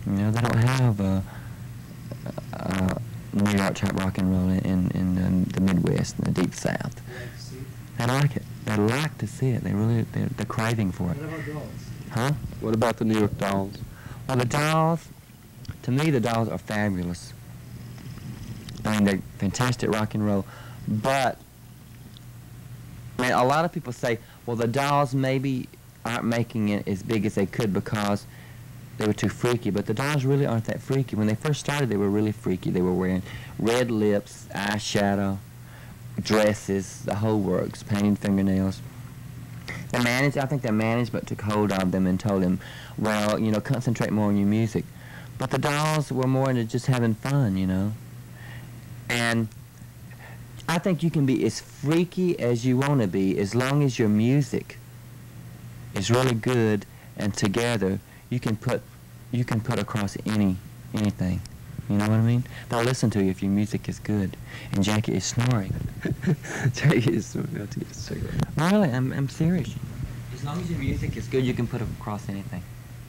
You know, they don't have uh, uh, New York type rock and roll in, in um, the Midwest and the Deep South. They like it. They like to see it. They really, they're, they're craving for it. What about Dolls? Huh? What about the New York Dolls? Well, the Dolls, to me, the Dolls are fabulous. I mean, they're fantastic rock and roll. But, I mean, a lot of people say, well, the Dolls maybe aren't making it as big as they could because they were too freaky. But the Dolls really aren't that freaky. When they first started, they were really freaky. They were wearing red lips, eyeshadow, dresses, the whole works, painting fingernails. The manage, I think the management took hold of them and told them, well, you know, concentrate more on your music. But the Dolls were more into just having fun, you know. And I think you can be as freaky as you want to be as long as your music is really good and together. You can put, you can put across any, anything. You know what I mean? They'll listen to you if your music is good. And Jackie is snoring. Jackie is snoring out to get a cigarette. Really, I'm, I'm serious. As long as your music is good, you can put it across anything.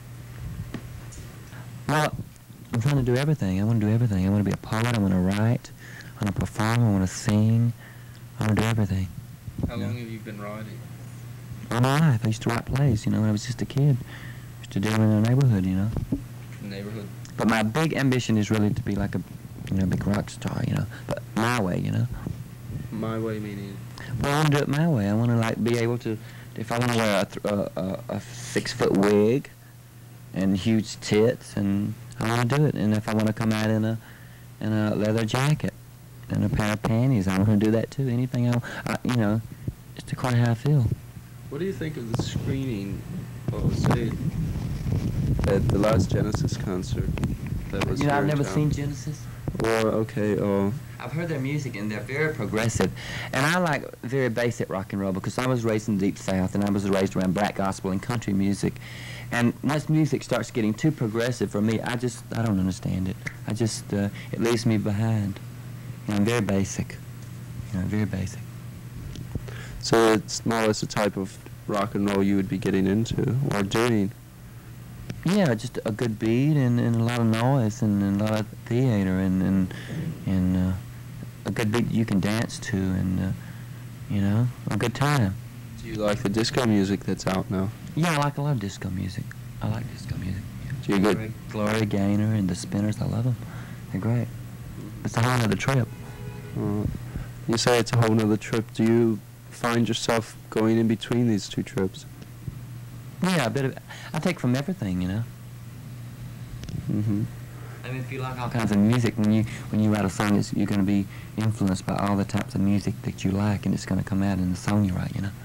Well, I'm trying to do everything. I want to do everything. I want to be a poet. I want to write. I want to perform. I want to sing. I want to do everything. How long have you been writing? All my life. I used to write plays, you know, when I was just a kid. I used to do them in the neighborhood, you know. Neighborhood? But my big ambition is really to be like a, you know, big rock star, you know. But my way, you know. My way meaning? Well, I want to do it my way. I want to, like, be able to, if I want to wear a, th a, a, a six-foot wig and huge tits, and I want to do it. And if I want to come out in a, in a leather jacket and a pair of panties, I want to do that too. Anything I, I you know, just to quite how I feel. What do you think of the screening of, say, at the last Genesis concert that was You know, here I've in never town? seen Genesis. Or, okay, oh. I've heard their music, and they're very progressive. And I like very basic rock and roll because I was raised in the Deep South, and I was raised around black gospel and country music. And once music starts getting too progressive for me, I just, I don't understand it. I just, uh, it leaves me behind. You know, I'm very basic. You know, very basic. So it's more or less the type of rock and roll you would be getting into or doing. Yeah, just a good beat and, and a lot of noise and, and a lot of theater and and, and uh, a good beat you can dance to and, uh, you know, a good time. Do you like the disco music that's out now? Yeah, I like a lot of disco music. I like disco music. Yeah. Do you get Gloria, Gloria Gaynor and the Spinners, I love them. They're great. It's a whole other trip. Uh, you say it's a whole nother trip. Do you find yourself going in between these two trips? Yeah, a bit of, I take from everything, you know. Mm-hmm. I mean, if you like all kinds of music, when you when you write a song, it's, you're going to be influenced by all the types of music that you like, and it's going to come out in the song you write, you know.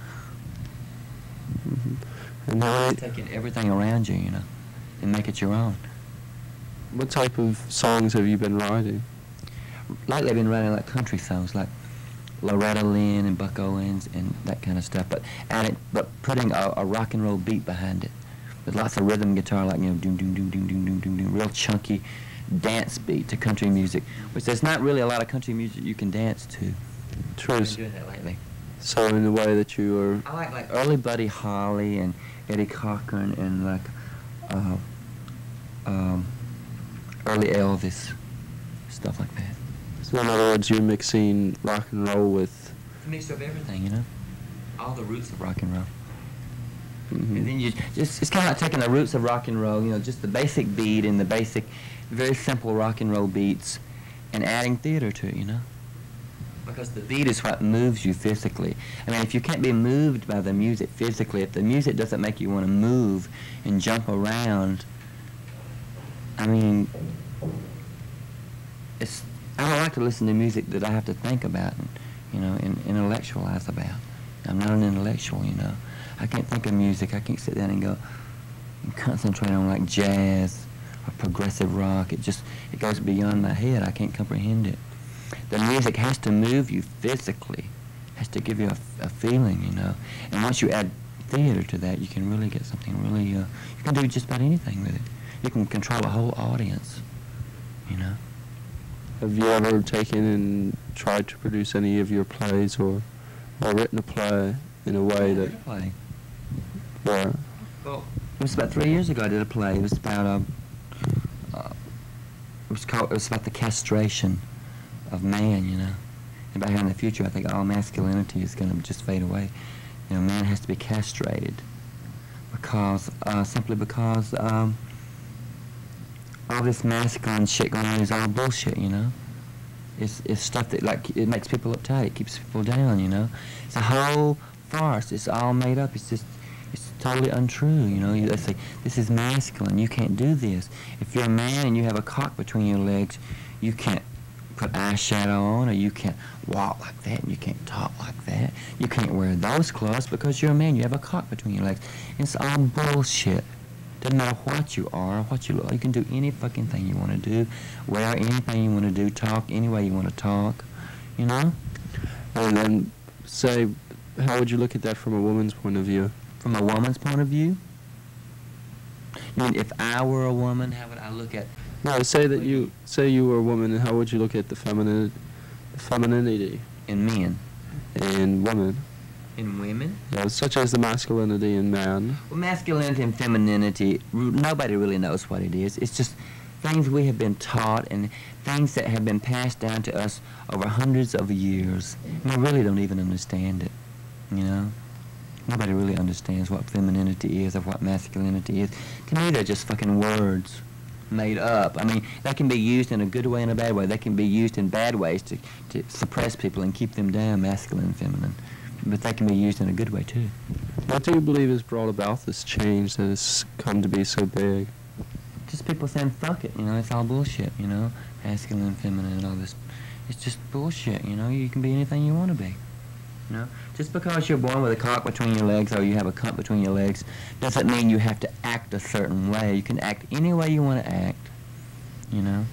Mm-hmm. And how, taking everything around you, you know, and make it your own. what type of songs have you been writing? Lately, I've been writing like country songs, like Loretta Lynn and Buck Owens and that kind of stuff, but adding, but putting a, a rock and roll beat behind it, with lots of rhythm guitar, like, you know, doom doom doom doom doom doom doom doom, real chunky dance beat to country music, which there's not really a lot of country music you can dance to. True. I've been doing that lately. So in the way that you are... I like like early Buddy Holly and Eddie Cochran and like uh, um, early Elvis, stuff like that. So in other words, you're mixing rock and roll with... It's a mix of everything, you know? All the roots of rock and roll. Mm-hmm. And then you just, it's kind of like taking the roots of rock and roll, you know, just the basic beat and the basic, very simple rock and roll beats, and adding theater to it, you know? Because the beat is what moves you physically. I mean, if you can't be moved by the music physically, if the music doesn't make you want to move and jump around, I mean, it's, I don't like to listen to music that I have to think about and, you know, and intellectualize about. I'm not an intellectual, you know. I can't think of music. I can't sit down and go and concentrate on like jazz or progressive rock. It just, it goes beyond my head. I can't comprehend it. The music has to move you physically, has to give you a, a feeling, you know. And once you add theater to that, you can really get something really, uh, you can do just about anything with it. You can control a whole audience, you know. Have you ever taken and tried to produce any of your plays or, or written a play in a way that... Play. Where? Well, it was about three years ago I did a play. It was about a, was called, it was about the castration of man, you know. And about how in the future, I think all masculinity is going to just fade away. You know, man has to be castrated because, uh, simply because um, all this masculine shit going on is all bullshit, you know. It's, it's stuff that, like, it makes people uptight, keeps people down, you know. It's a whole farce. It's all made up. It's just, it's totally untrue, you know. You, they say, this is masculine. You can't do this. If you're a man and you have a cock between your legs, you can't put eyeshadow on, or you can't walk like that, and you can't talk like that. You can't wear those clothes because you're a man. You have a cock between your legs. It's all bullshit. Doesn't matter what you are, what you look like. You can do any fucking thing you want to do, wear anything you want to do, talk any way you want to talk, you know? And then, say, how would you look at that from a woman's point of view? From a woman's point of view? You mean if I were a woman, how would I look at... No, say that you, say you were a woman, and how would you look at the feminine, femininity? In men. In women. In women? Yeah, such as the masculinity in man. Well, masculinity and femininity, r- nobody really knows what it is. It's just things we have been taught and things that have been passed down to us over hundreds of years. And we really don't even understand it, you know? Nobody really understands what femininity is or what masculinity is. To me, they're just fucking words made up. I mean, they can be used in a good way and a bad way. They can be used in bad ways to, to suppress people and keep them down, masculine and feminine. But they can be used in a good way, too. What do you believe has brought about this change that has come to be so big? Just people saying, fuck it, you know, it's all bullshit, you know, masculine and feminine and all this. It's just bullshit, you know, you can be anything you want to be, you know. Just because you're born with a cock between your legs or you have a cunt between your legs doesn't mean you have to act a certain way. You can act any way you want to act, you know.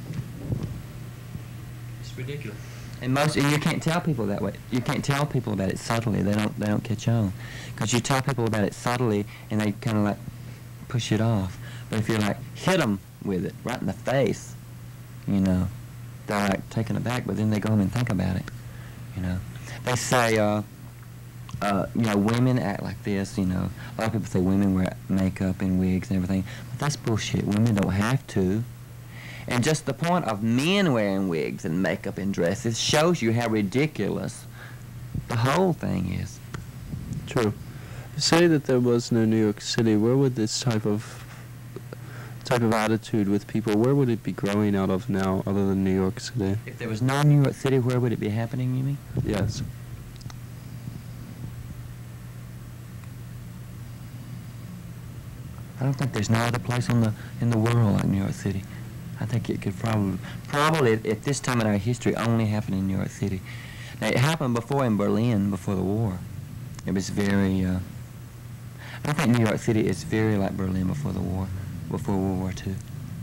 It's ridiculous. And most, and you can't tell people that way. You can't tell people about it subtly. They don't, they don't catch on, because you tell people about it subtly, and they kind of like push it off. But if you're like hit them with it right in the face, you know, they're like taken aback. But then they go home and think about it. You know, they say, uh, uh, you know, women act like this. You know, a lot of people say women wear makeup and wigs and everything, but that's bullshit. Women don't have to. And just the point of men wearing wigs and makeup and dresses shows you how ridiculous the whole thing is. True. Say that there was no New York City, where would this type of type of attitude with people, where would it be growing out of now other than New York City? If there was no New York City, where would it be happening, you mean? Yes. I don't think there's no other place on the in the world like New York City. I think it could probably, probably at, at this time in our history, only happen in New York City. Now, it happened before in Berlin, before the war. It was very, uh, I think New York City is very like Berlin before the war, before World War Two.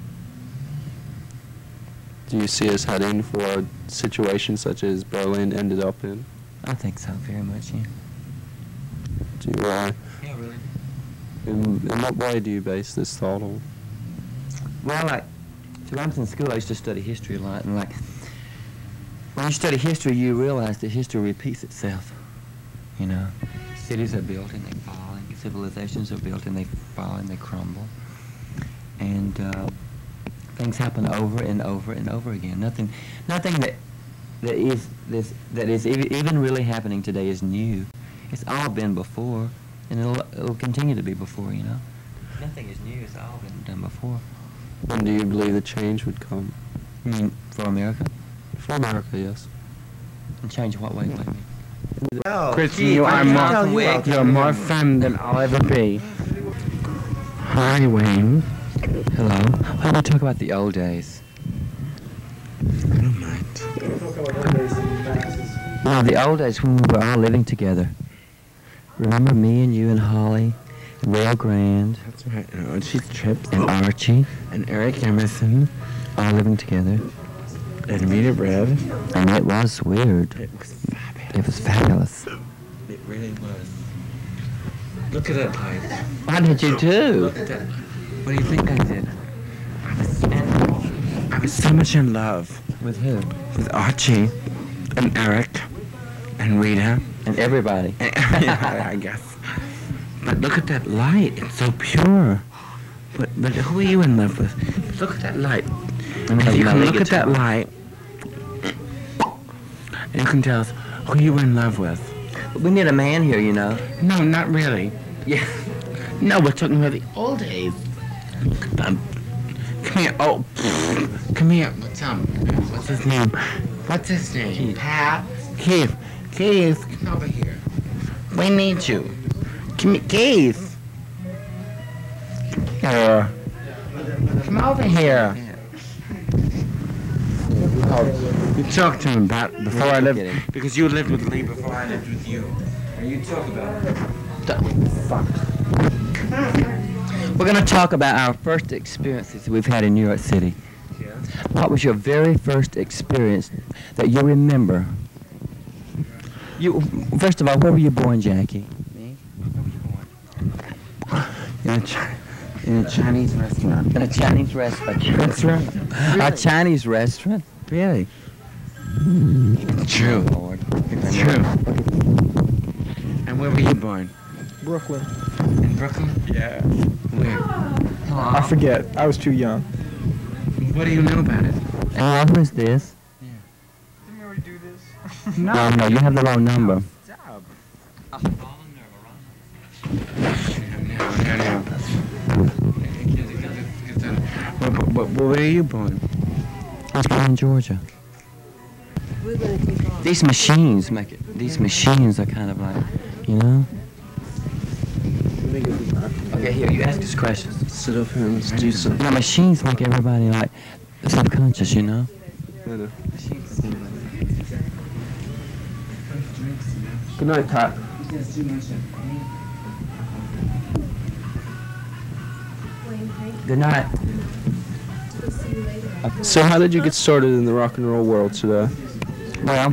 Do you see us heading for situations such as Berlin ended up in? I think so, very much, yeah. Do you, uh, yeah, really. In, in what way do you base this thought on? Well, like, so when I was in school, I used to study history a lot, and like, when you study history, you realize that history repeats itself. You know, cities are built and they fall, and civilizations are built and they fall and they crumble, and uh, things happen over and over and over again. Nothing, nothing that that is this that is ev even really happening today is new. It's all been before, and it'll it'll continue to be before. You know, nothing is new. It's all been done before. When do you believe the change would come? You mean for America? For America, yes. And change what way? What Well, Christian, you are more, you you're more fun than I'll ever be. Hi, Wayne. Hello. Why don't we talk about the old days? I don't mind. No, the old days when we were all living together. Remember me and you and Holly? Rio Grande. That's right. And Archie Trips. And Archie. And Eric Emerson. All living together. And Rita Bread. And it was weird. It was fabulous. It was fabulous. It really was. Look at that light. What did you do? Look at that. What do you think I did? I was, I was so much in love. With who? With Archie. And Eric. And Rita. And everybody. Yeah, I guess. But look at that light. It's so pure. But but who are you in love with? Look at that light. And If you you know, can they look get at that to- light, you can tell us who you were in love with. We need a man here, you know. No, not really. Yeah. No, we're talking about the old days. Um, come here. Oh, come here. What's up? What's his name? What's his name? Keith. Pat. Keith. Keith, come over here. We need you. Come here, Keith. Here. Come over here. Oh, you talked to him about before I lived, because you lived with Lee before I lived with you. You talk about it. Fuck. We're going to talk about our first experiences that we've had in New York City. Yeah. What was your very first experience that you remember? You first of all, where were you born, Jackie? Me? Where were you born? In a, chi in a Chinese restaurant. In a Chinese restaurant. That's right. A Chinese restaurant? Really? It's true. Lord. It's true. And where were you born? Brooklyn. In Brooklyn? Yeah. Where? I forget. I was too young. What do you know about it? And what was this? Didn't we already do this? No, no, no, you have the wrong number. No, no, no. Where, where were you born? I was born in Georgia. These machines make it. These machines are kind of like, you know. Okay, here you ask us questions. Sit up here and let's do something. You know, machines make everybody like subconscious, you know. I know. Good night, Pat. Good night. So how did you get started in the rock and roll world today? Well,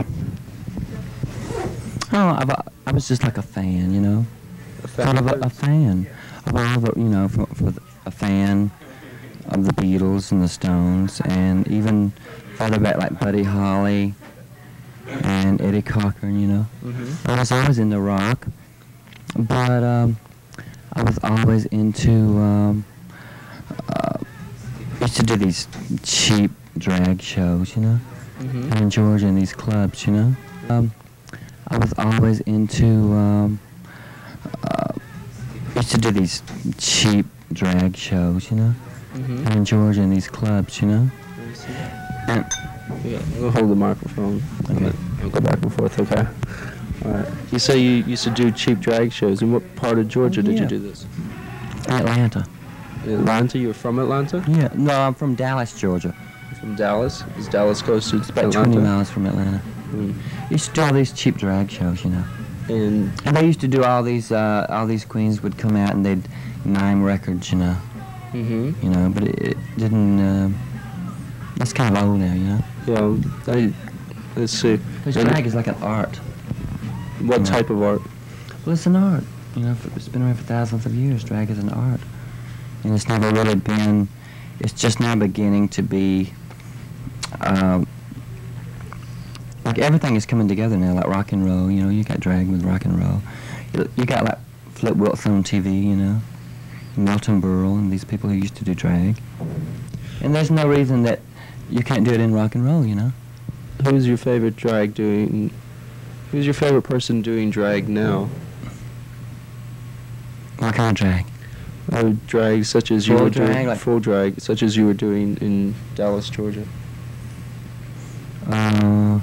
oh, I, I was just like a fan, you know. A fan? Kind of a, a fan of all the, you know, for, for the, a fan of the Beatles and the Stones, and even farther back like Buddy Holly and Eddie Cochran, you know. Mm-hmm. I was always into rock, but um, I was always into. Um, uh, used to do these cheap drag shows, you know, mm-hmm. in Georgia in these clubs, you know. Um, I was always into. Um, uh, used to do these cheap drag shows, you know, mm-hmm. in Georgia in these clubs, you know. And yeah, we'll hold the microphone. Okay. We'll go back and forth, okay? All right. You say you used to do cheap drag shows. In what part of Georgia did Yeah. you do this? Atlanta. Atlanta? You were from Atlanta? Yeah. No, I'm from Dallas, Georgia. From Dallas? Is Dallas close to It's about Atlanta? twenty miles from Atlanta. Mm. Used to do all these cheap drag shows, you know. And And they used to do all these, uh, all these queens would come out and they'd mime records, you know. mm-hmm. You know, but it, it didn't, uh, that's kind of old now, you know. Yeah, I, let's see. Because And drag is like an art. What you know. type of art? Well, it's an art. You know, it's been around for thousands of years. Drag is an art. And it's never really been, it's just now beginning to be, um, like everything is coming together now, like rock and roll, you know, you got drag with rock and roll. You, you got like Flip Wilson on T V, you know, Milton Berle and these people who used to do drag. And there's no reason that you can't do it in rock and roll, you know. Who's your favorite drag doing, who's your favorite person doing drag now? What kind of drag? Uh, drag such as you Full were drag, doing, like- full drag, such as you were doing in Dallas, Georgia. Uh,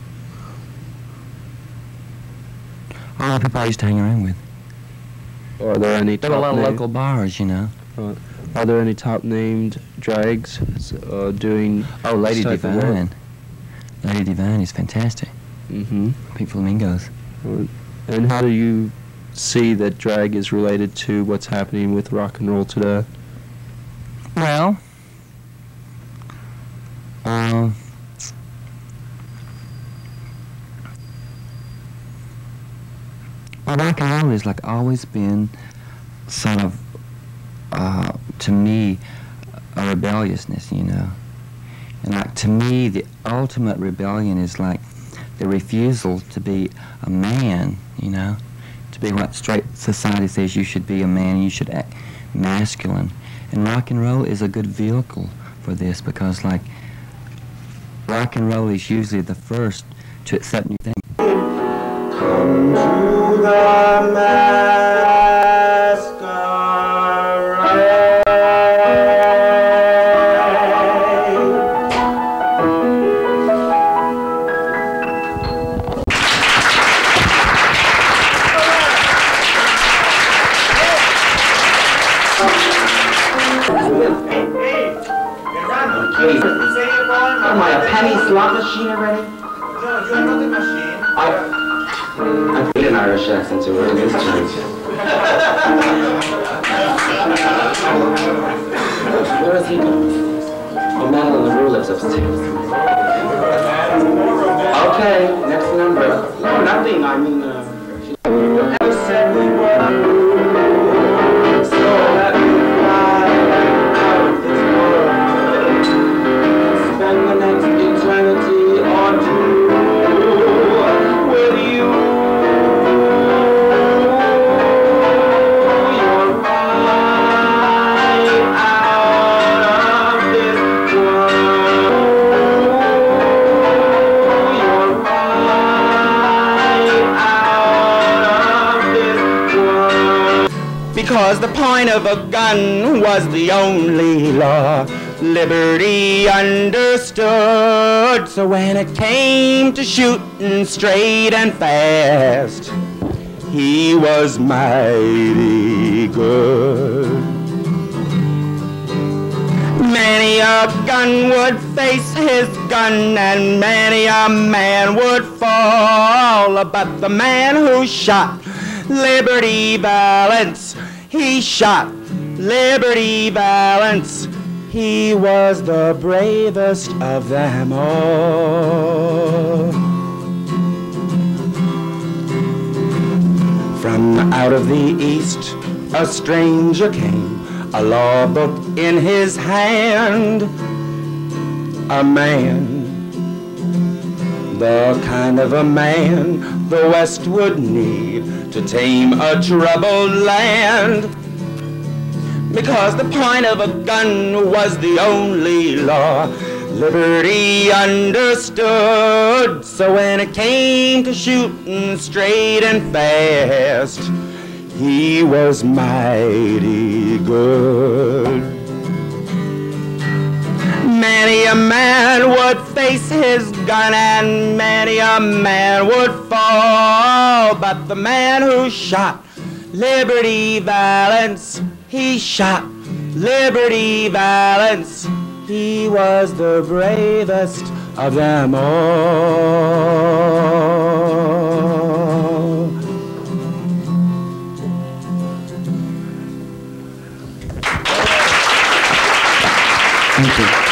all the people I used to hang around with. Are there any There were a top lot of name- local bars, you know. uh, Are there any top named drags uh, doing? Oh, Lady this type of work? Divine. Lady Divine is fantastic. Mm-hmm. Pink Flamingos. And how do you see that drag is related to what's happening with rock and roll today? Well, um, well, rock and roll has like always been sort of, uh, to me, a rebelliousness, you know. And like to me, the ultimate rebellion is like the refusal to be a man, you know, to be what straight society says you should be a man, you should act masculine. And rock and roll is a good vehicle for this because, like, rock and roll is usually the first to accept new things. Come to the masquerade. Am I a penny slot machine already? No, you're not the machine. I, I feel an Irish accent to it in this chance. Where is he going? Oh, Madeline LaRue lives upstairs. Okay, next number. No, nothing. I mean, uh... She said we were so that we fly out of this world. Spend the next eternity or two with you. You're right out of this world. You're right out of this world. Because the point of a gun was the only law liberty understood. So when it came to shooting straight and fast, he was mighty good. Many a gun would face his gun, and many a man would fall, but the man who shot Liberty Valance, he shot Liberty Valance. He was the bravest of them all. From out of the east, a stranger came, a law book in his hand. A man, the kind of a man the West would need to tame a troubled land. Because the point of a gun was the only law liberty understood. So when it came to shooting straight and fast, he was mighty good. Many a man would face his gun, and many a man would fall, but the man who shot Liberty Valance, he shot Liberty Valance. He was the bravest of them all. Thank you.